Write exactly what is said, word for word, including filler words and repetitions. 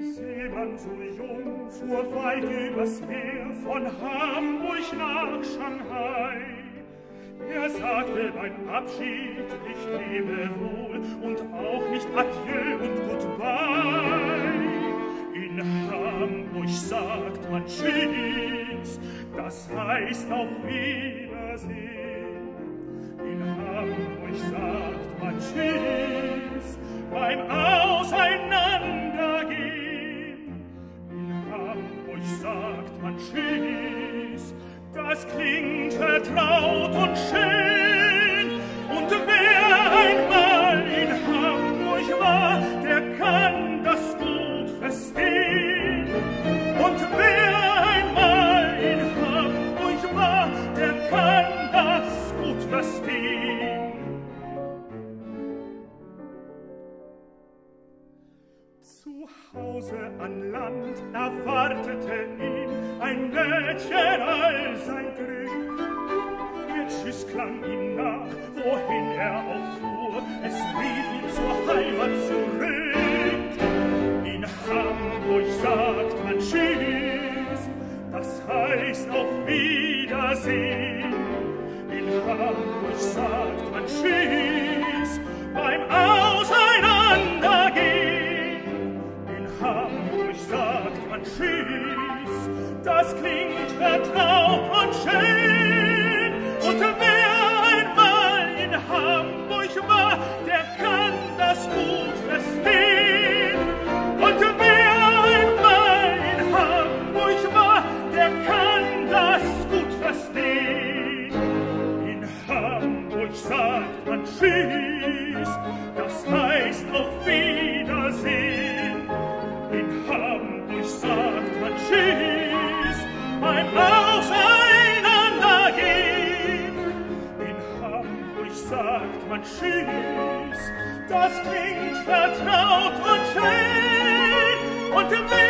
Seemann so jung fuhr weit übers Meer von Hamburg nach Shanghai. Er sagte beim Abschied nicht Lebewohl und auch nicht Adieu und Goodbye. In Hamburg sagt man Tschüss, das heißt auf Wiedersehen. In Hamburg sagt man Tschüss beim Auseinandergehen. In Hamburg sagt man Tschüss, das klingt vertraut und schön. Und wer einmal in Hamburg war, der kann das gut verstehen. Und wer einmal in Hamburg war, der kann das gut verstehen. Zu Hause an Land erwartete ihn ein Mädchen all sein Glück. Ihr Tschüss klang ihm nach, wohin er auch fuhr, es rief ihn zur Heimat zurück. In Hamburg sagt man Tschüss, das heißt auf Wiedersehen. In Hamburg sagt man Tschüss beim Auseinandergehen. In Hamburg sagt man Tschüss, das klingt vertraut und schön. Und wer einmal in Hamburg war, der kann das gut verstehen. Und wer einmal in Hamburg war, der kann das gut verstehen. In Hamburg sagt man Tschüss, das heißt auf Wiedersehen. In Hamburg sagt man Tschüss beim Auseinandergehen. In Hamburg sagt man Tschüss, das klingt vertraut und schön. Und wer